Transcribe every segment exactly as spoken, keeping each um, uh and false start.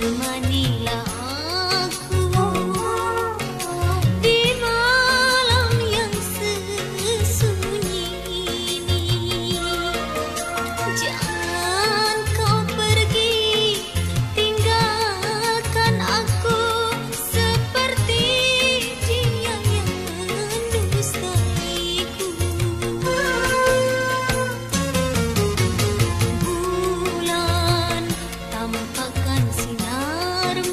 Bulan tampakkan sinar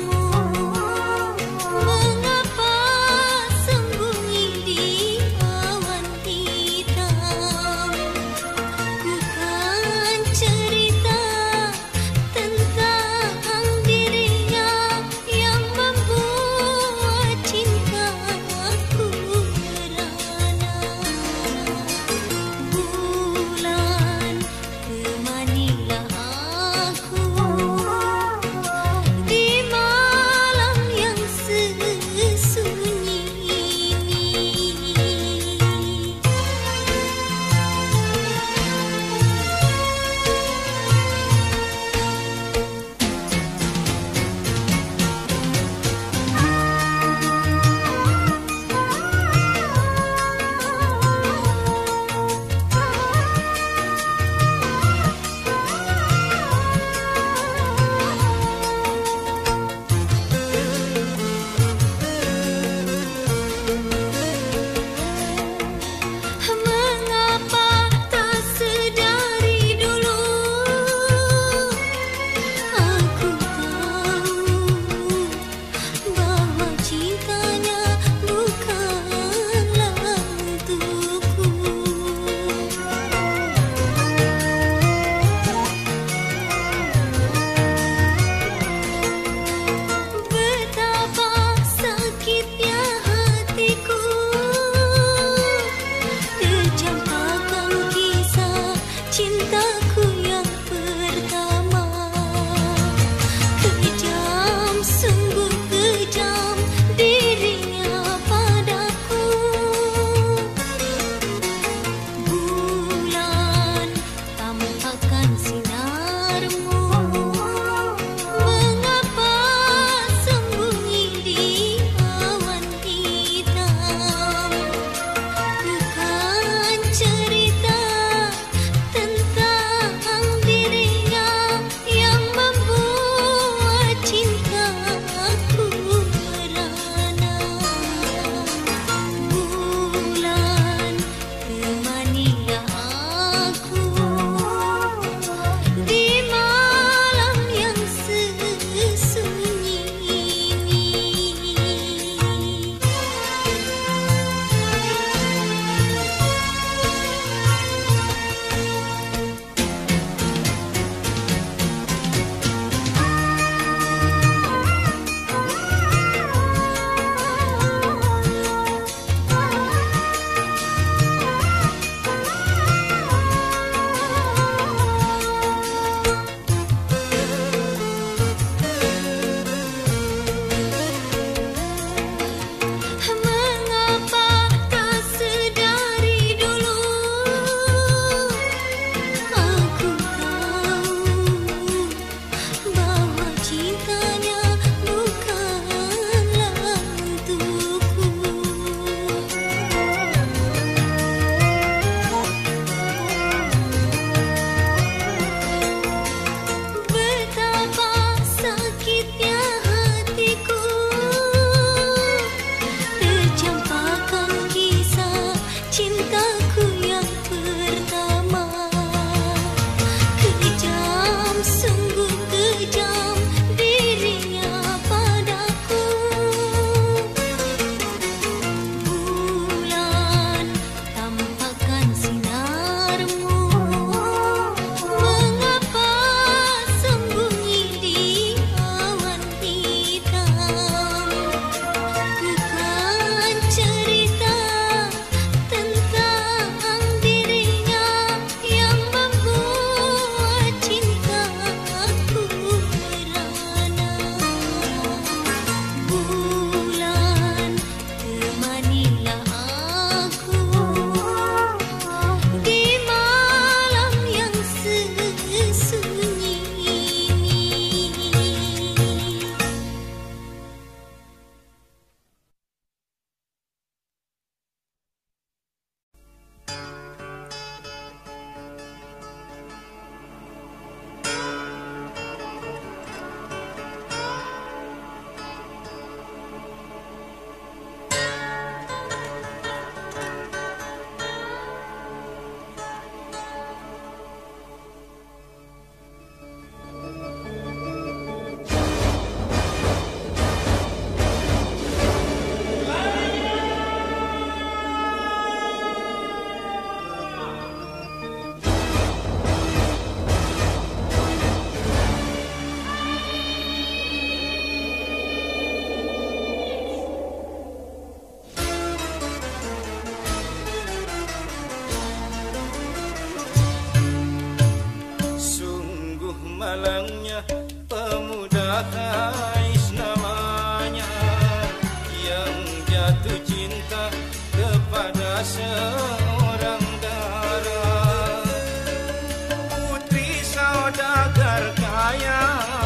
seorang dara, putri saudagar kaya,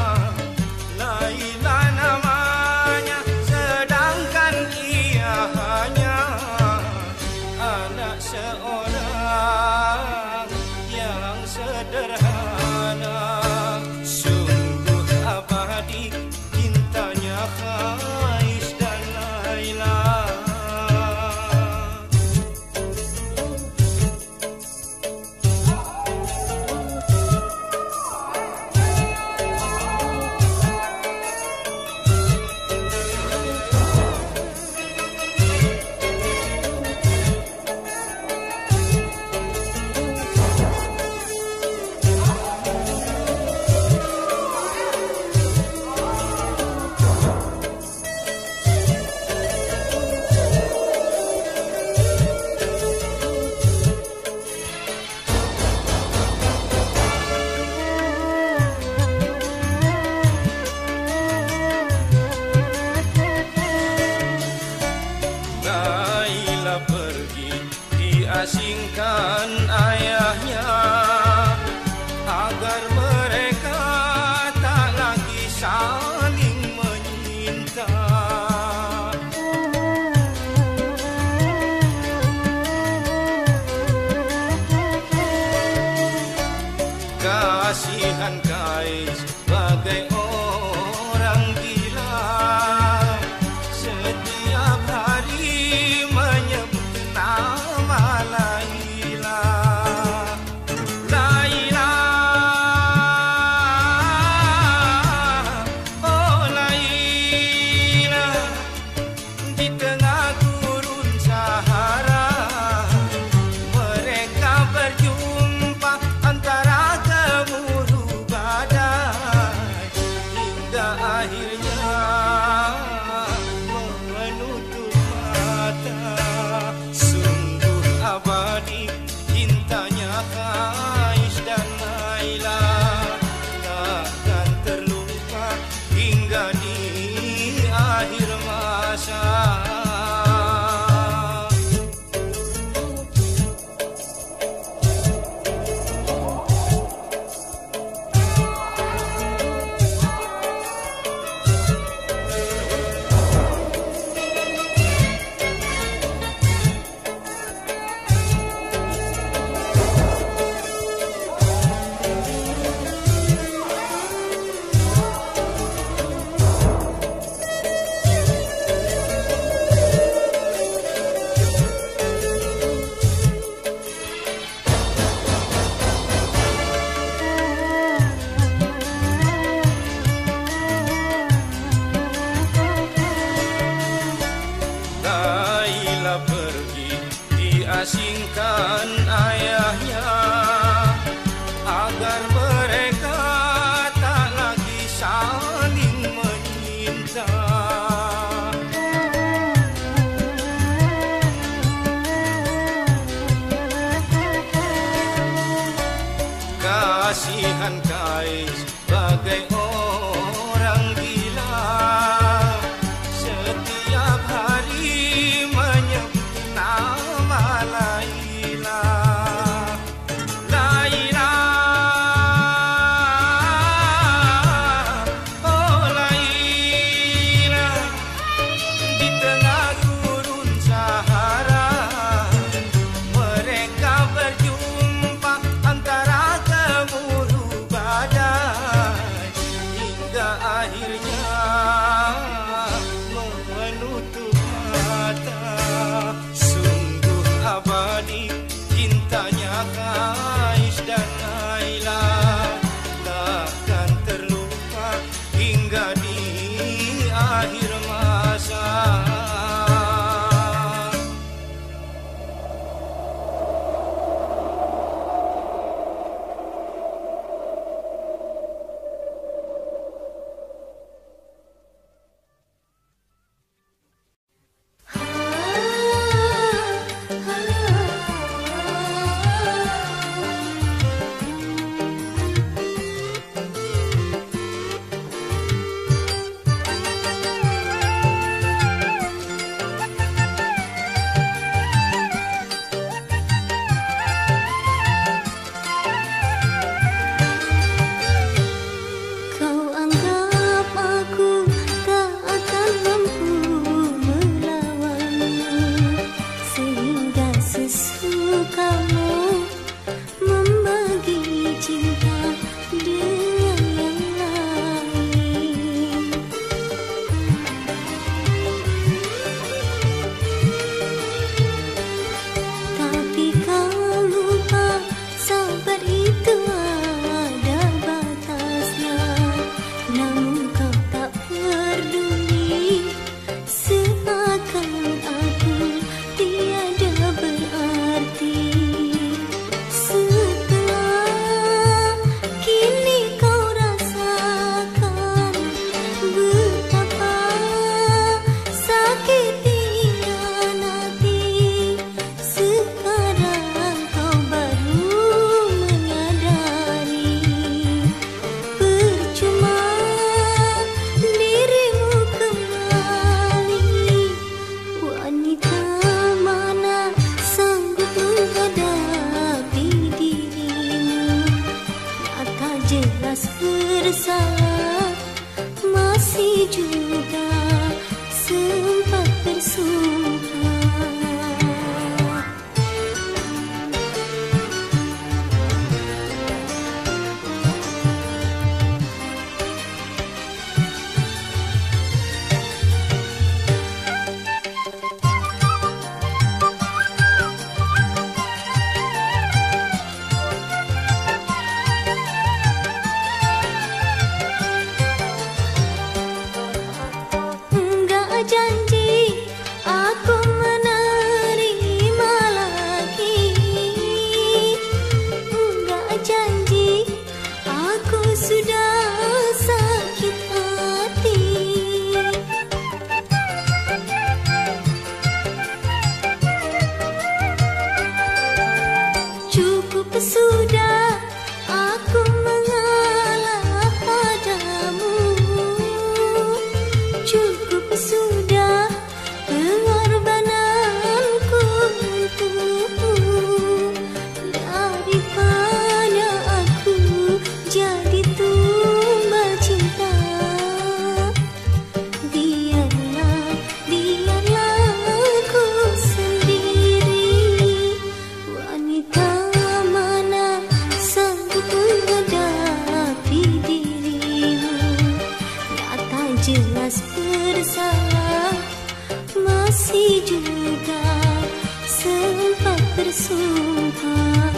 Laila namanya, sedangkan ia hanya anak seorang yang sederhana. Sungguh abadi cintanya Khais dan Laila. Laila pergi diasingkan ayahnya agar mereka tak lagi saling menyinta. Kasihan Kais bagai orang gila, setiap hari menyebut nama Laila. Laila, oh Laila, di tengah gurun Sahara mereka berjumpa antara gemuruh badai, hingga akhirnya menutup mata. Sungguh abadi cintanya Khais dan Laila, takkan terlupa hingga di akhir masa. janji aku menerima lagi. Enggak janji aku sudah sakit hati. Cukup sudah aku mengalah padamu. Cukup sudah pengorbananku untukmu. Daripada aku jadi tumbal cinta, biarlah, biarlah aku sendiri. Wanita mana sanggup menghadapi dirimu? Nyata jelas bersalah, masih juga sempat bersumpah.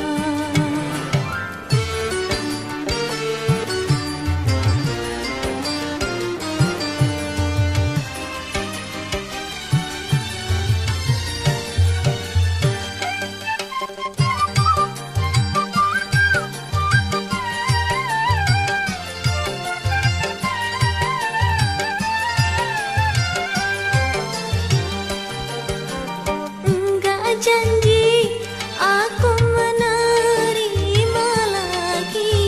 Enggak janji aku menerima lagi.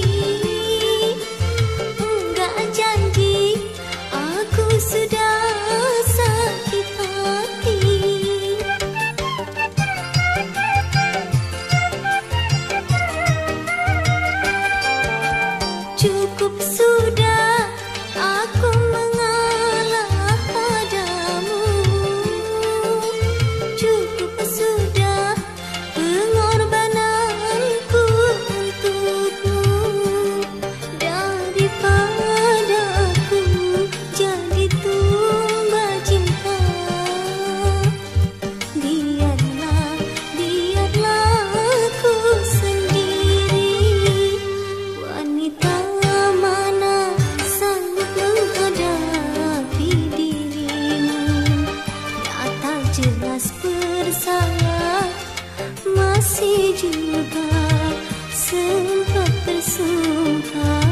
Enggak janji aku sudah sakit hati. Cukup sudah aku mengalah padamu. Cukup sudah pengorbananku untukmu. Daripada aku jadi tumbal cinta, biarlah, biarlah aku sendiri. Wanita mana sanggup menghadapi dirimu? Nyata jelas bersalah, masih juga sempat bersumpah.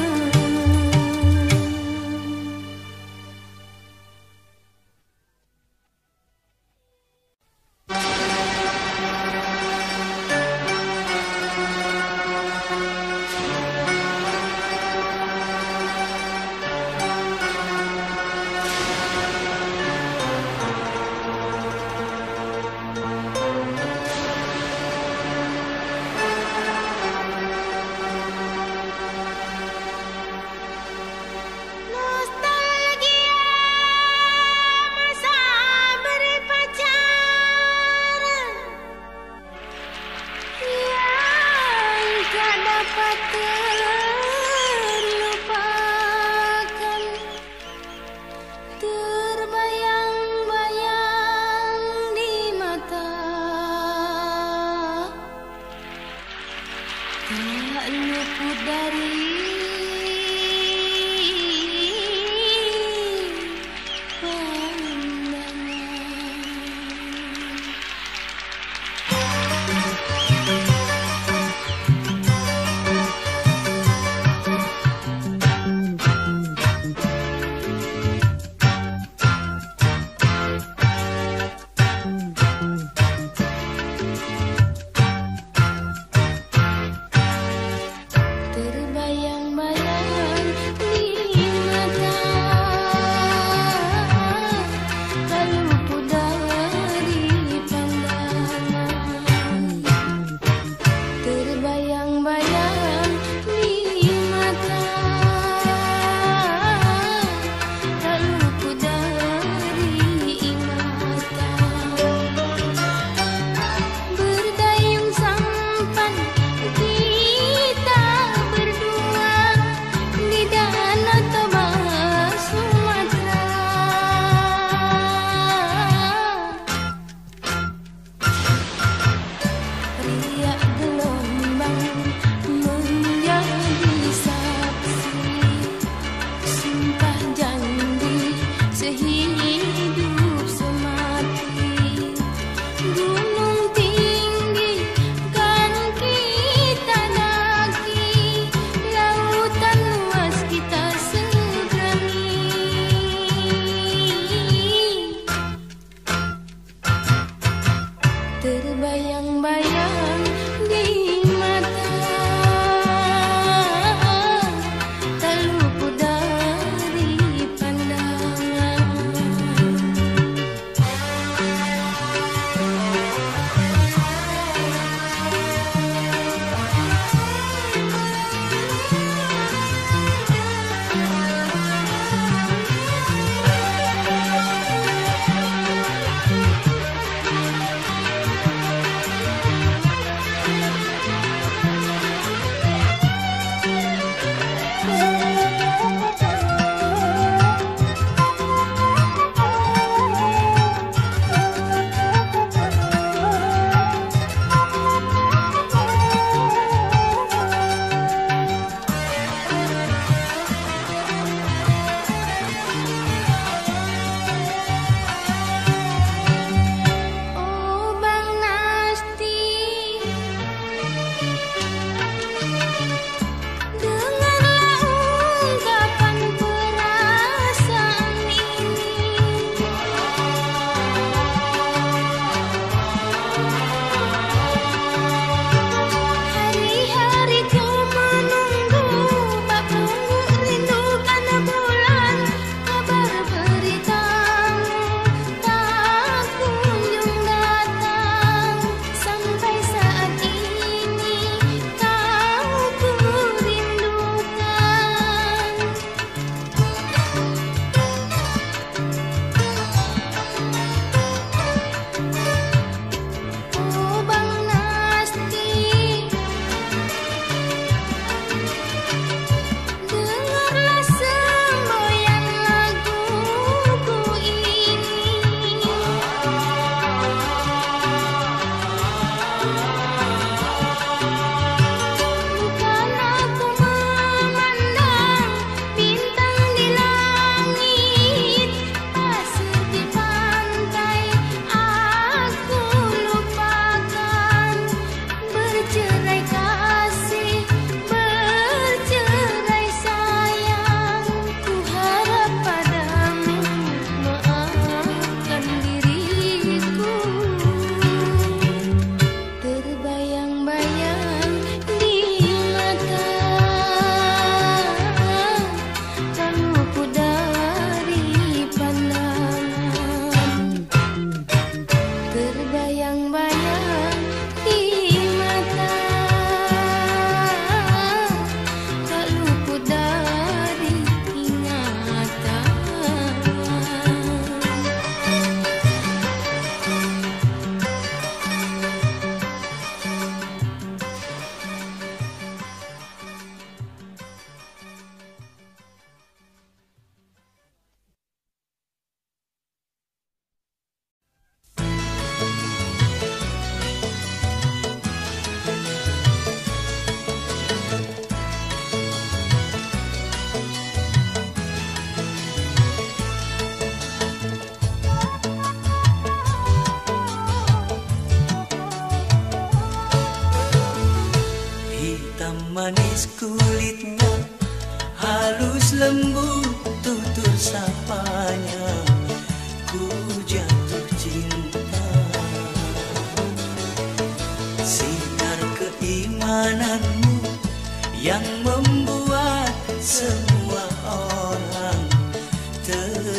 Nostalgia masa berpacaran yang tak dapat terlupakan, terbayang-bayang di mata, tak luput dari pandangan.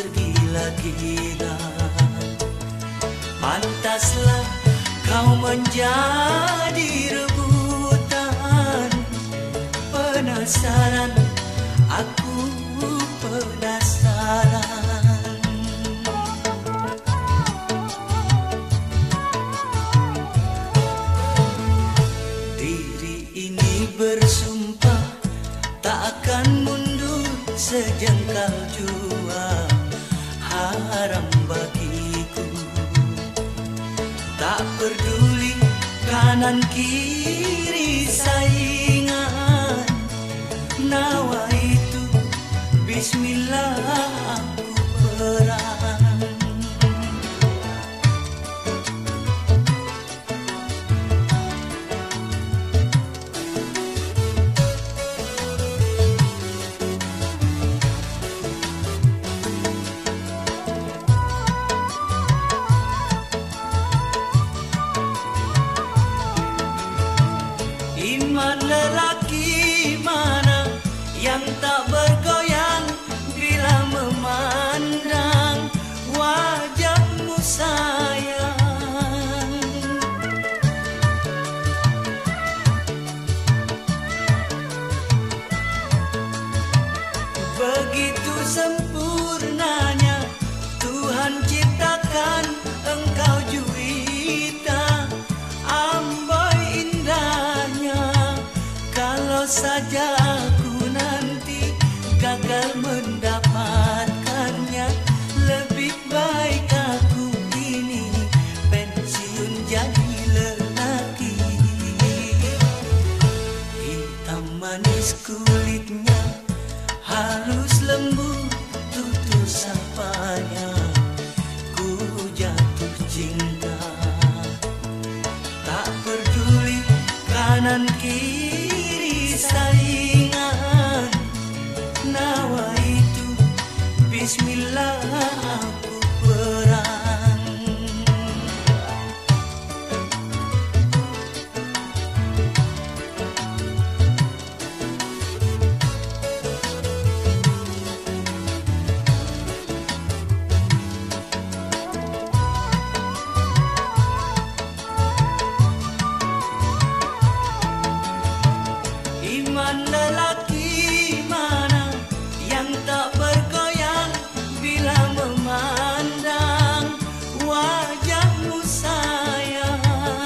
tergila-gila. Pantaslah kau menjadi rebutan. Penasaran, aku penasaran. Diri ini bersumpah tak akan mundur sejengkal jua. Haram bagiku, tak peduli kanan kiri saingan. Nawaitu bismillah aku perang. Iman lelaki mana yang tak bergoyang bila memandang wajahmu sayang. Begitu sempurnanya Tuhan ciptakan engkau juwita. Amboi indahnya, kalau saja aku nanti gagal mendapatkannya, lebih baik aku ini pensiun jadi lelaki. Hitam manis kulitnya, halus lembut tutur sapanya, ku jatuh cinta. Tak peduli kanan kiri saingan. Nawaitu bismillah aku perang. Iman lelaki mana yang tak bergoyang bila memandang wajahmu sayang.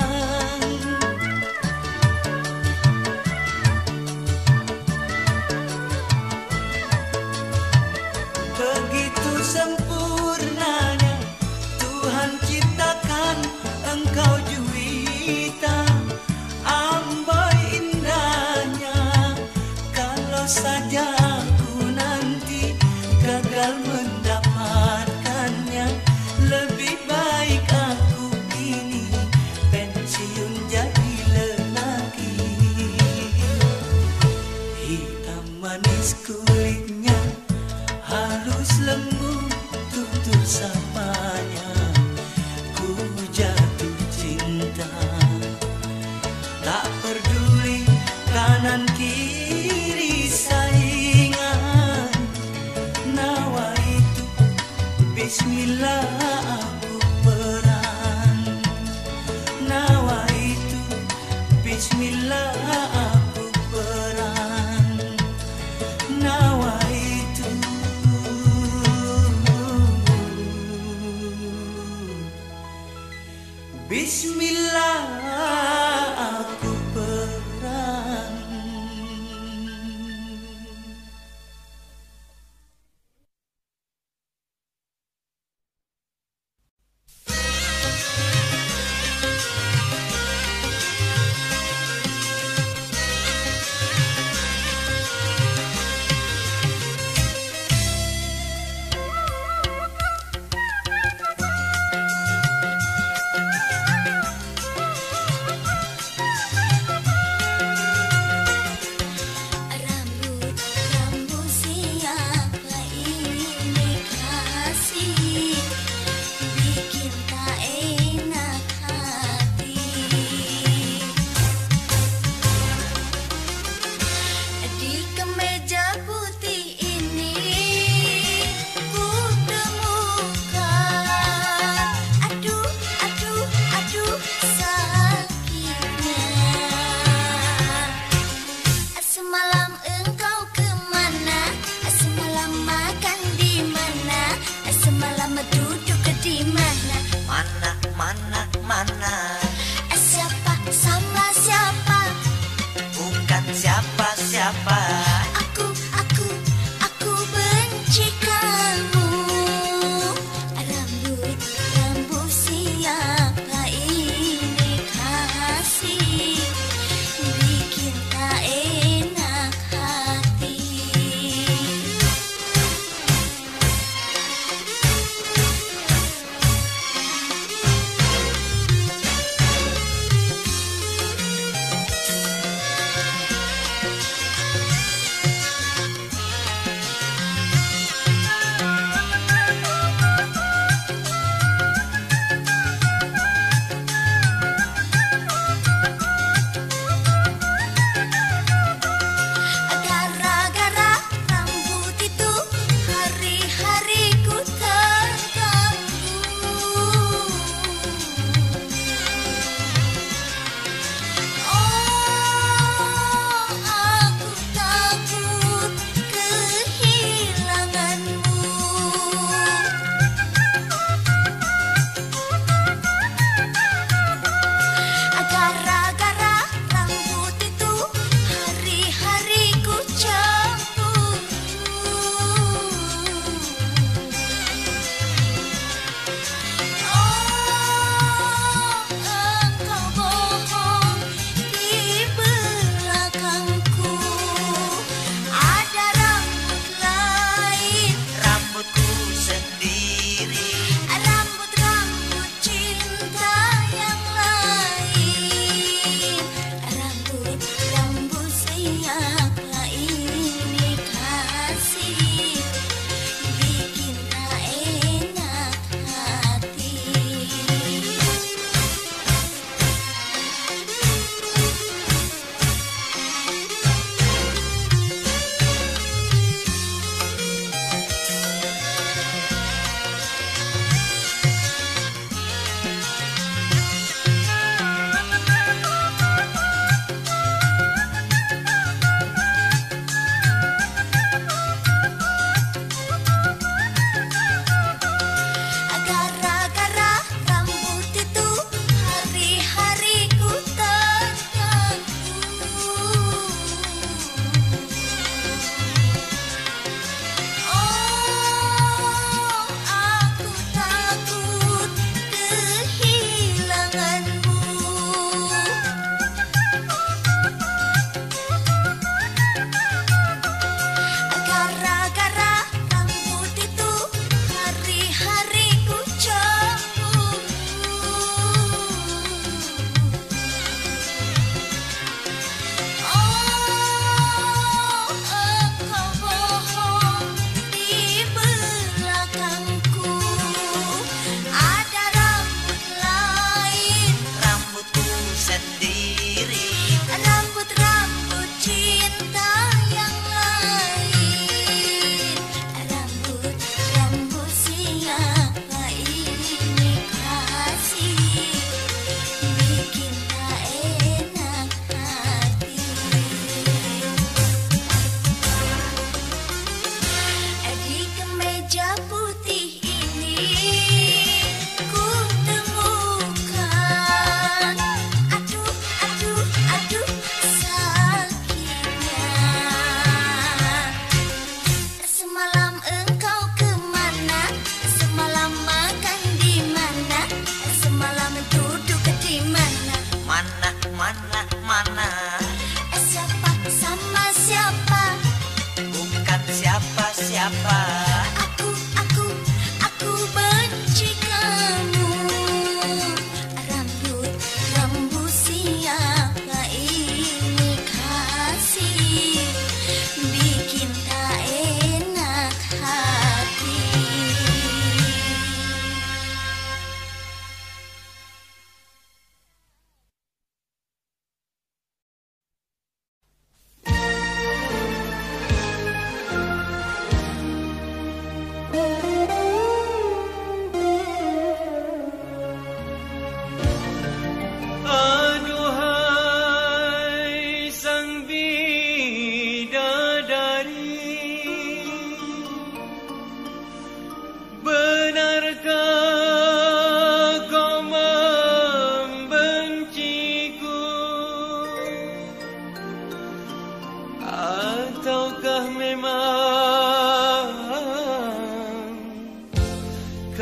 Begitu sempurnanya Tuhan ciptakan engkau juwita. Amboi indahnya, kalau saja aku nanti gagal mendapatkannya, lebih baik aku ini pensiun jadi lelaki. Hitam manis kulitnya, halus lembut tutur sapanya, ku jatuh cinta. Tak peduli kanan kiri saingan. Nawaitu bismillah aku perang. Nawaitu bismillah aku perang. Nawaitu bismillah aku perang.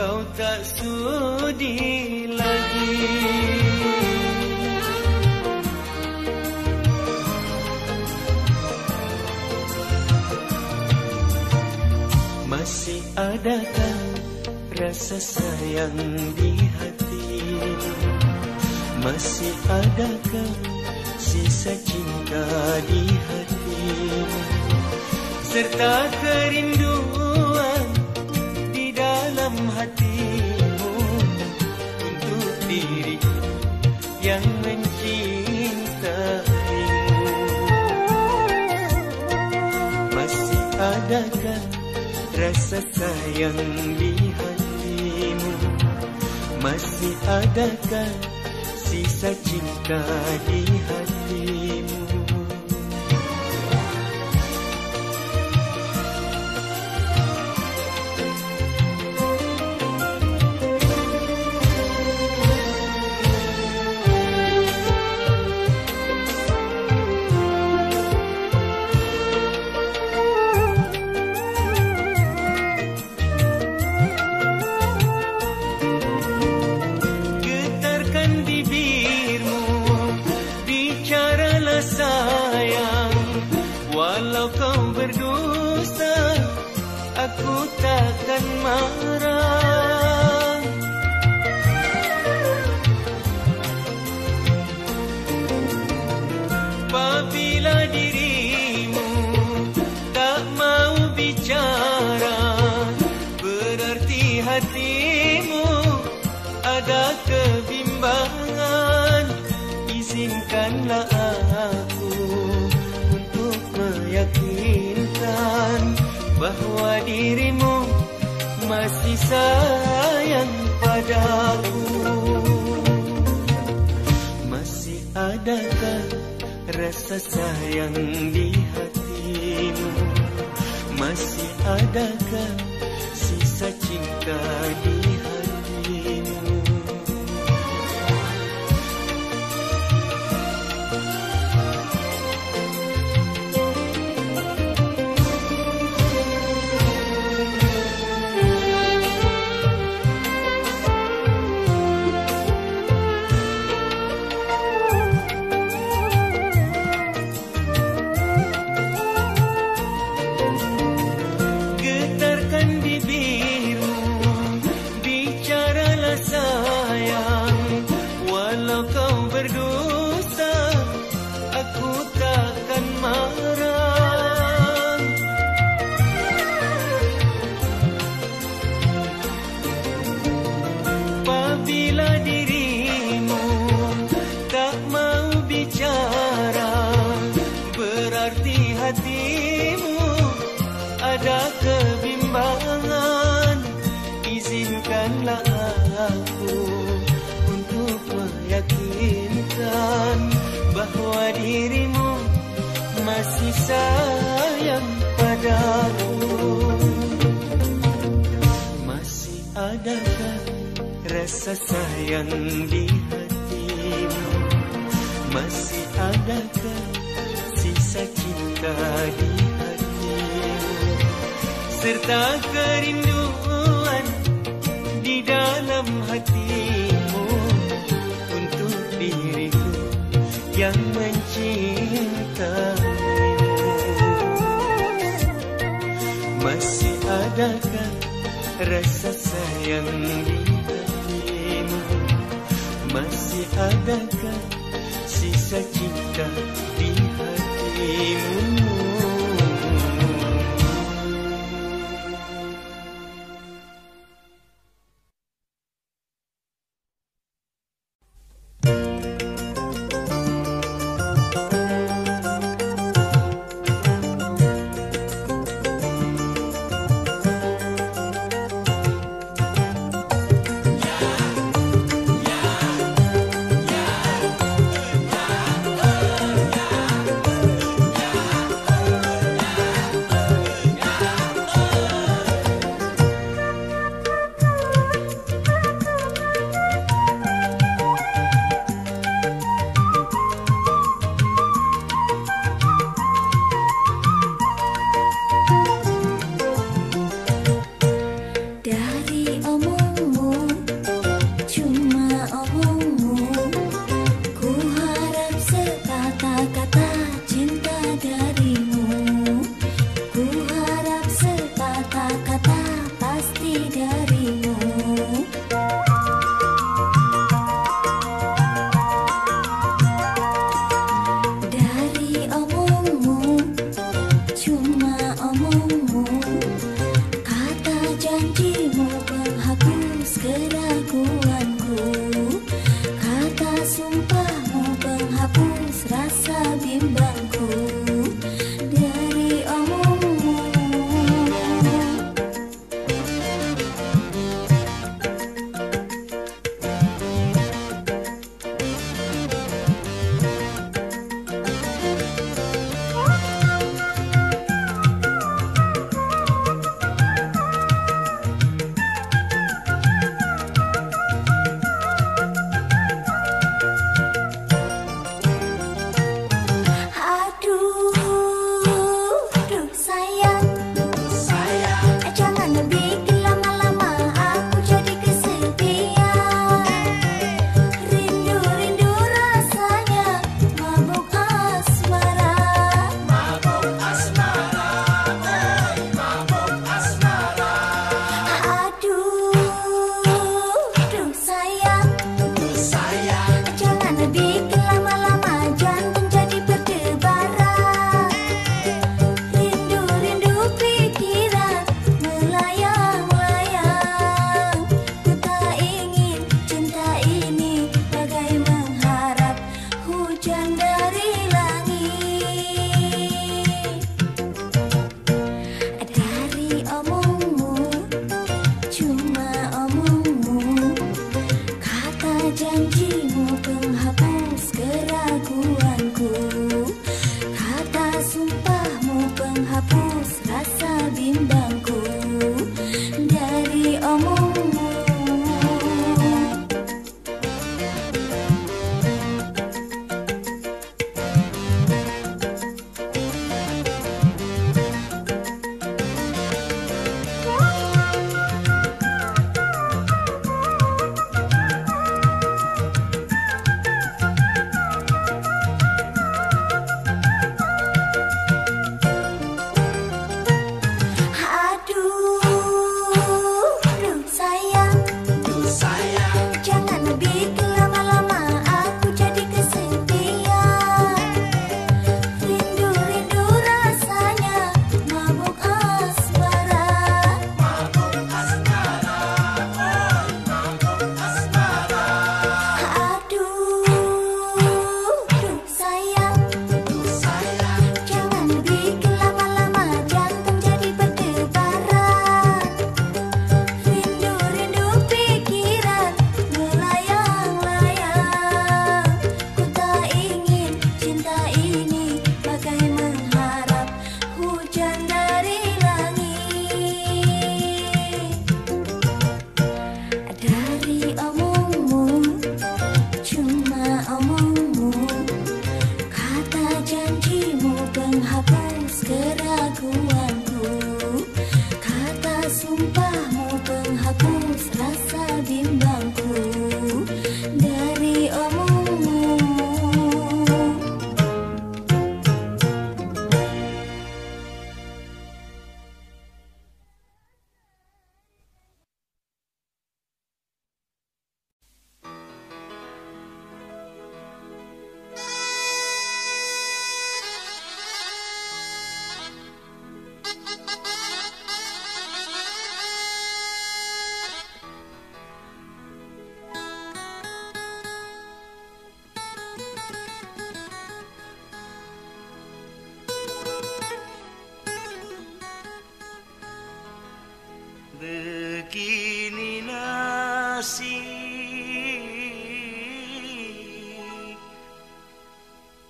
kau tak sudi lagi. Masih adakah rasa sayang di hatimu? Masih adakah sisa cinta di hatimu? Serta kerinduan di dalam hatimu untuk diriku yang mencintaimu. Masih adakah rasa sayang di hatimu? Masih adakah sisa cinta di hatimu? Aku takkan marah. Apabila dirimu tak mau bicara, berarti hatimu ada kebimbangan. Izinkanlah aku untuk meyakinkan bahwa dirimu masih sayang padaku. Masih adakah rasa sayang di hatimu? Masih adakah sisa cinta di hatimu? Hatimu ada kebimbangan. Izinkanlah aku untuk meyakinkan bahwa dirimu masih sayang padaku. Masih adakah rasa sayang di hatimu? Masih adakah sisa cinta di hatimu, serta kerinduan di dalam hatimu untuk diriku yang mencintaimu? Masih adakah rasa sayang di hatimu? Masih adakah sisa cinta di hatimu?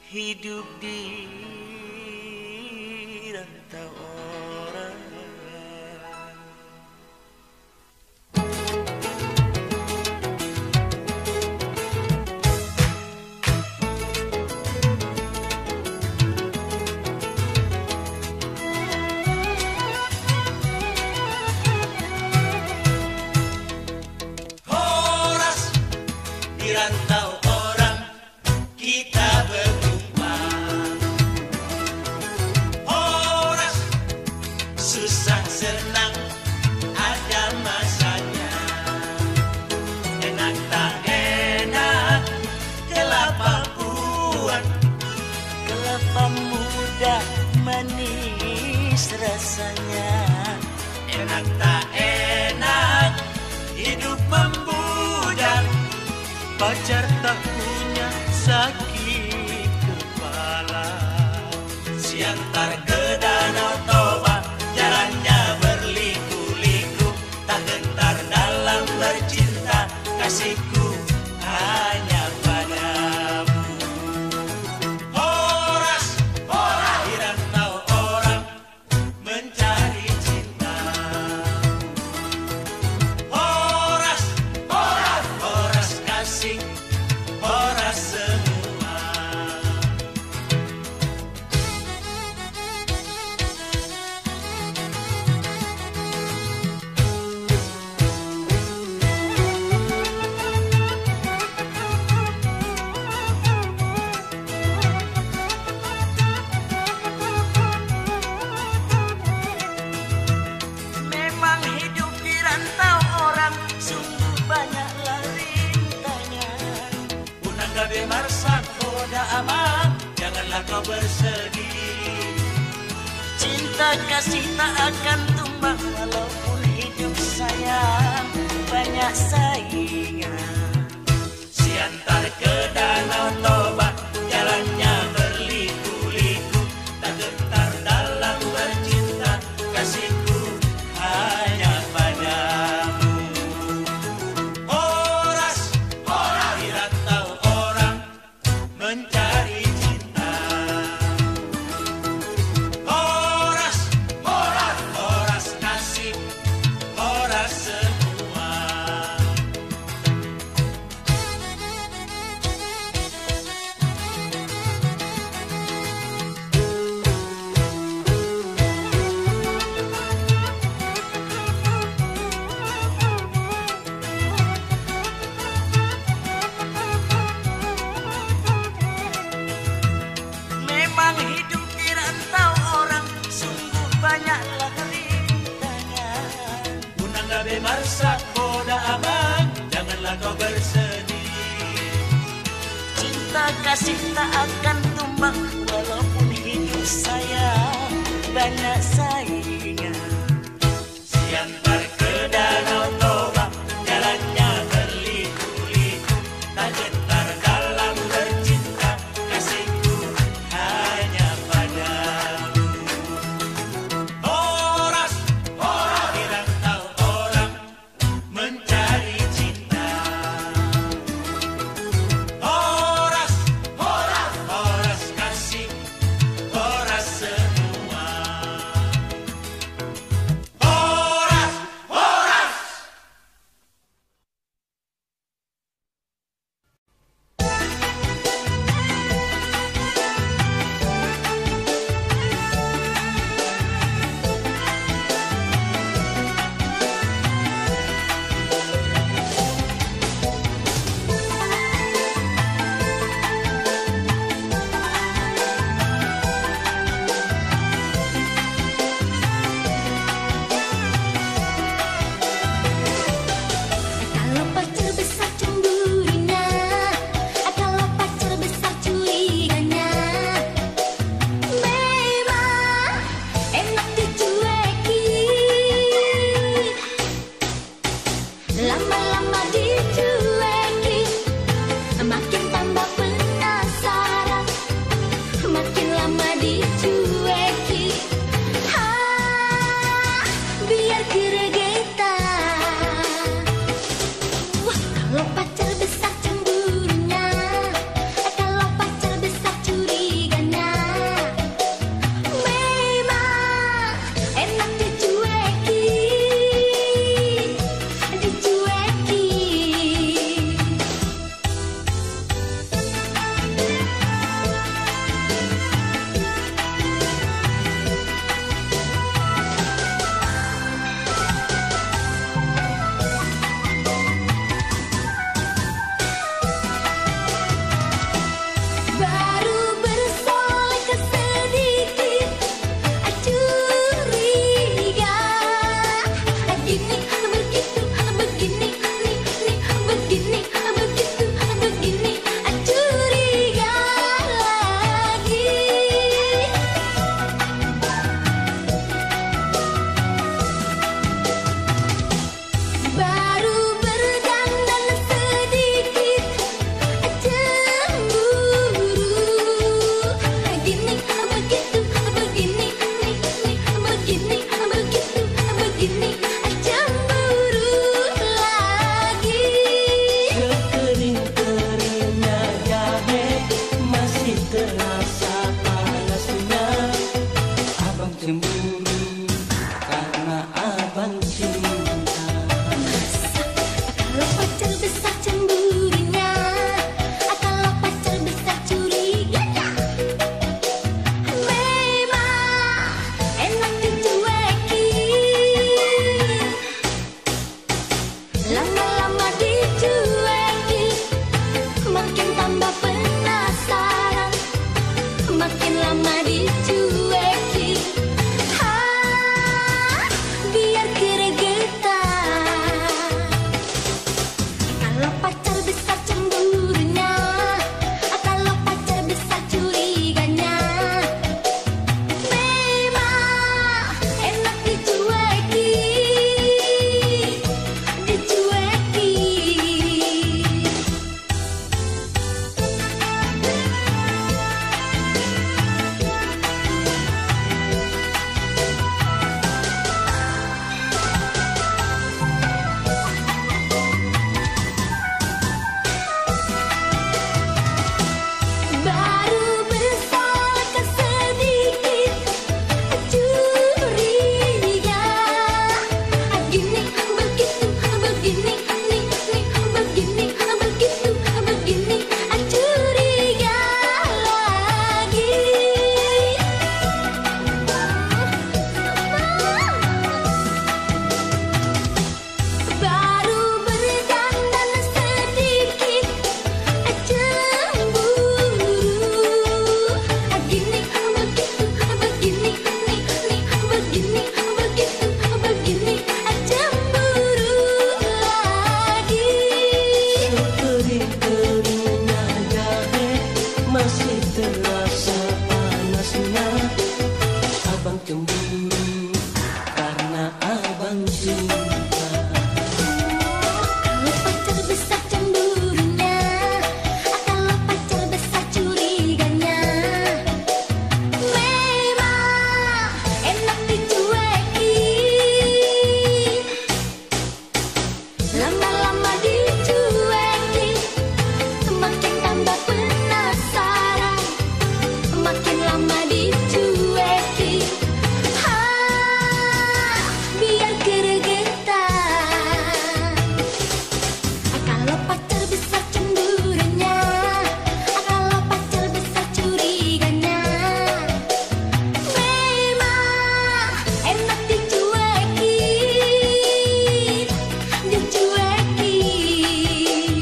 hidup di rantau orang. Horas di rantau orang kita berjumpa. Horas susah senang ada masanya. Enak tak enak kelapa buat, Kelapa muda manis rasanya. enak tak enak hidup membujang. Pacar tak punya sakit kepala. Siantar ke Danau Toba, jalannya berliku-liku, tak gentar dalam bercinta, kasihku hanya padamu. Horas, horas di rantau orang mencari cinta. Horas, horas, horas kasih, horas semua. Memang hidup di rantau orang sungguh banyaklah rintangan. Unang gabi marsak koda aman, janganlah kau bersedih. Cinta kasih tak akan tumbang walaupun hidup sayang banyak saingan. Siantar ke Danau Toba, jalannya berliku-liku, tak gentar dalam bercinta, kasihku hanya padamu. Horas, horas di rantau orang mencari cinta. Horas, horas, horas kasih, horas semua. Memang hidup di rantau orang sungguh banyaklah rintangan. Unang gabi marsak koda aman, janganlah kau bersedih. Cinta kasih tak akan tumbang walaupun hidup sayang banyak saingan. Siantar ke Danau Toba, jalannya berliku-liku, tak gentar dalam bercinta, kasihku hanya padamu. Horas, horas di rantau orang mencari cinta. Horas, horas, horas kasih, horas semua. Horas, horas. Kalau pacar besar cemburinya, kalau pacar besar curiganya, memang enak dicuekin. Lama-lama dicuekin, makin tambah penasaran, makin lama dicuekin. Ah, biar gregetan. Kalau pacar besar cemburunya, kalau pacar besar curi lama dicuekin, makin tambah penasaran, makin lama dicuekin. Ah, biar gregetan. Kalau pacar besar cemburunya, kalau pacar besar curiganya, memang enak dicuekin, dicuekin,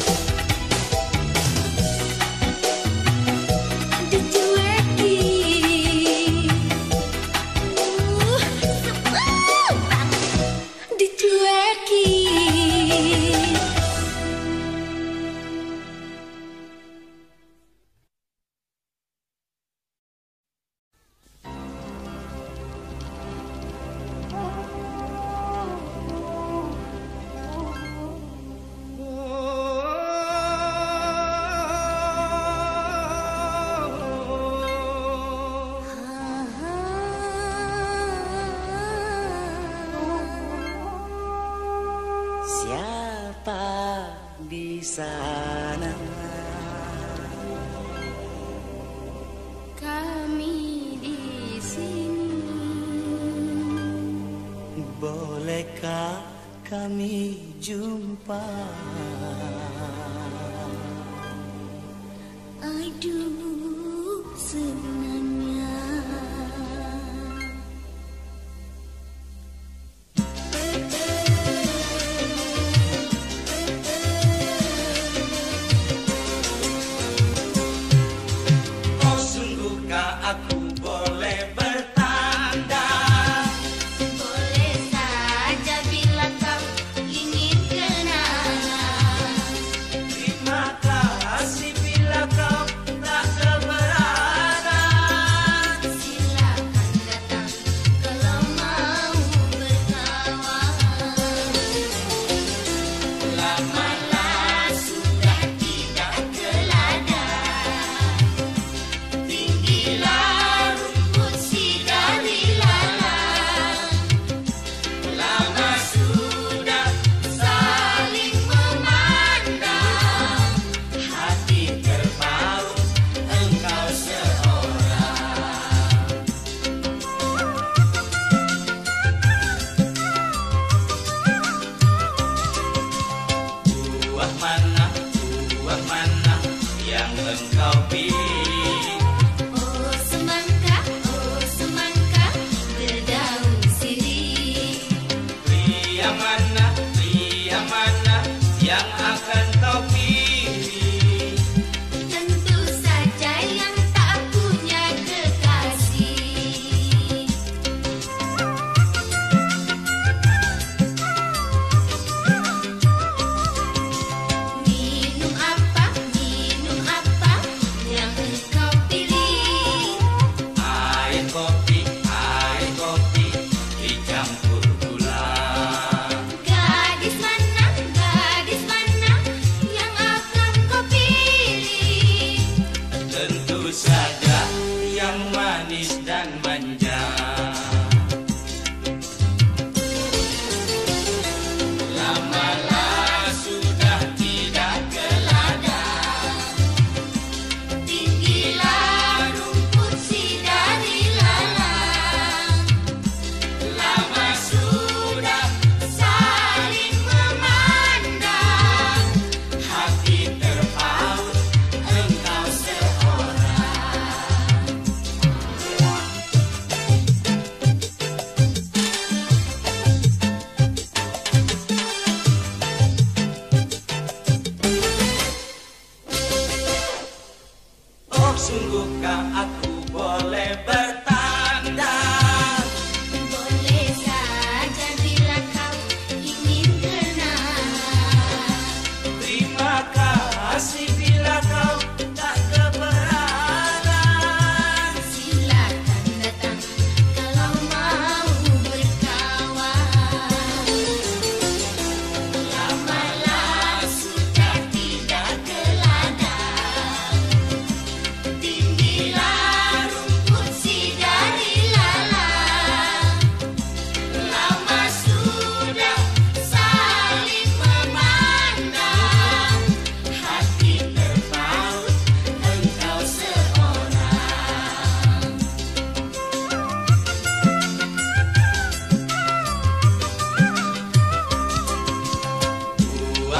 dicuekin. Uh, sebel banget dicuekin. Siapa di sana? Kami di sini. Bolehkah kami jumpa? Aduh, sebenarnya Oh sungguhkah aku boleh bertanda? boleh saja bila kau ingin kenal. Terima kasih bila kau tak keberatan. Silakan datang kalau mau berkawan. Lamalah sudah tidak teladan, tinggilah rumput sidari lalang. Lama sudah saling memandang, hati terpaut engkau seorang. Buah mana, buah mana yang engkau pilih? Oh semangka, oh semangka berdaun sirih. Pria mana, pria mana yang akan kau pilih? Tentu saja yang tak punya kekasih.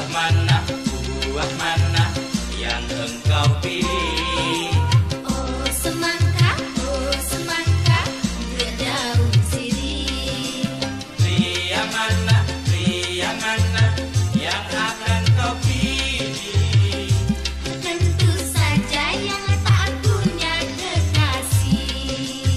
Buah mana, buah mana yang engkau pilih? Oh semangka, oh semangka berdaun sirih. Pria mana, pria mana yang akan kau pilih? Tentu saja yang tak punya kekasih.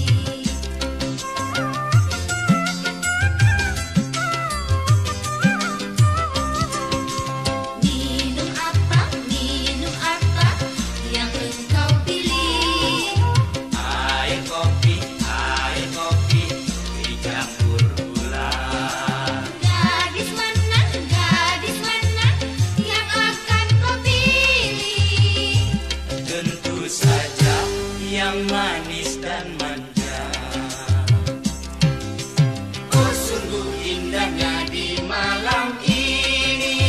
Minum apa, minum apa yang engkau pilih? Air kopi, air kopi dicampur gula. Gadis mana, gadis mana yang akan kau pilih? Tentu saja yang manis dan manja. Oh sungguh indahnya di malam ini,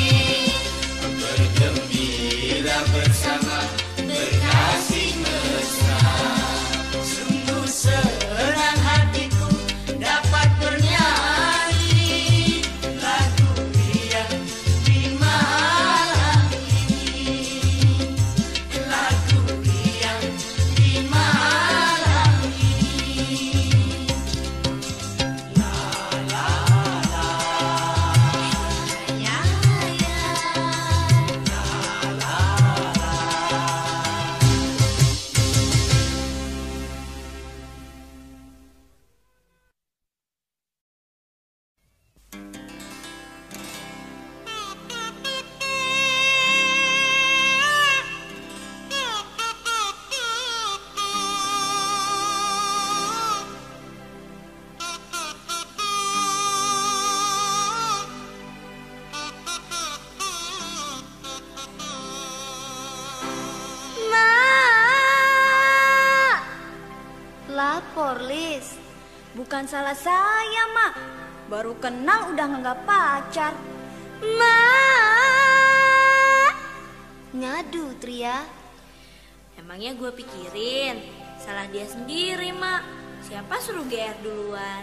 bergembira bersama, berkasih mesra. Sungguh senang hatiku dapat bernyanyi lagu riang di malam ini, lagu riang di malam ini. La la la, Ya, ya. la la la. Mak, lapor Lis. Bukan salah saya, Mak. Baru kenal udah nganggap pacar. Mak, ngadu Tria. Emangnya gue pikirin, salah dia sendiri, Mak. Siapa suruh G R duluan?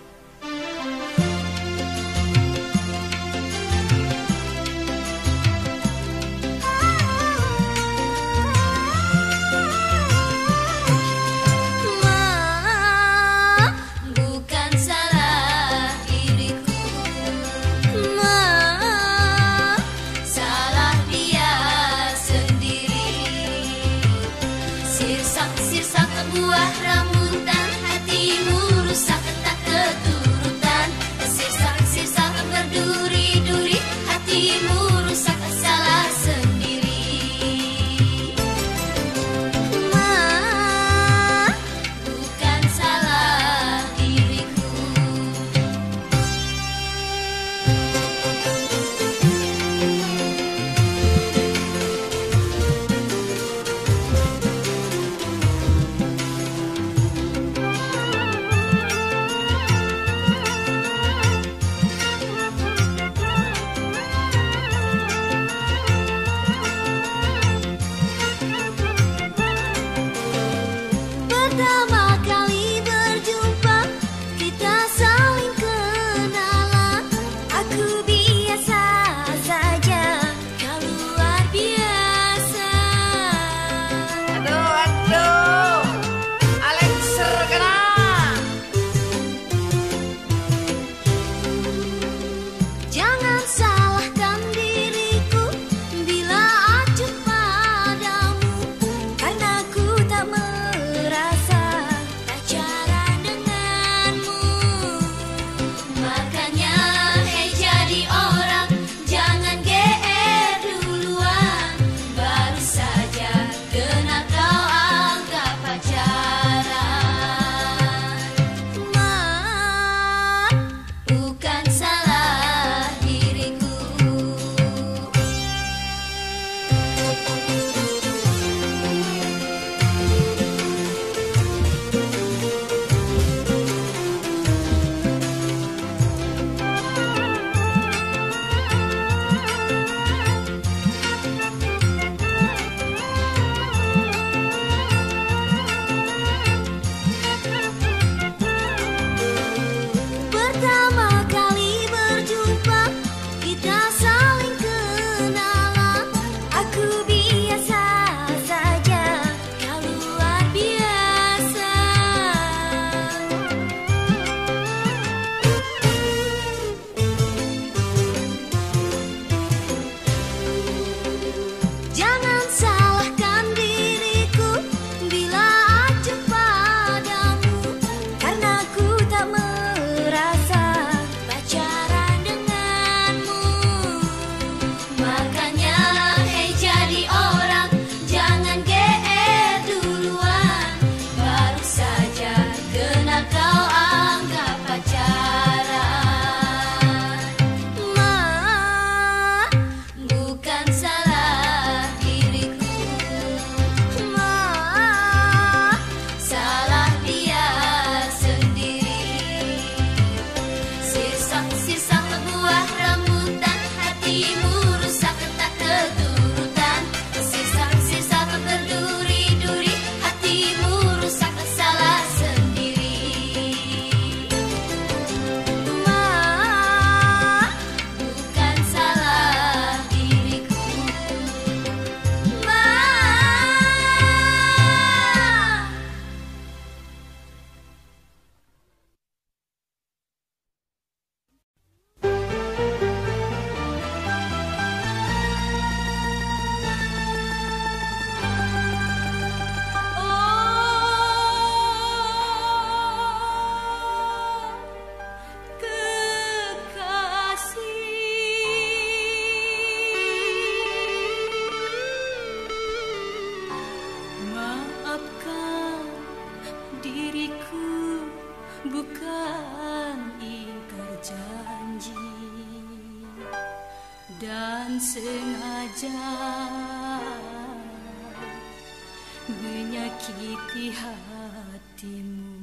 Mak, Bukan salah diriku, Mak, salah dia sendiri. Sirsak-sirsak buah rambutan, hatimu rusak tak keturutan. bukan ingkar janji dan sengaja menyakiti hatimu.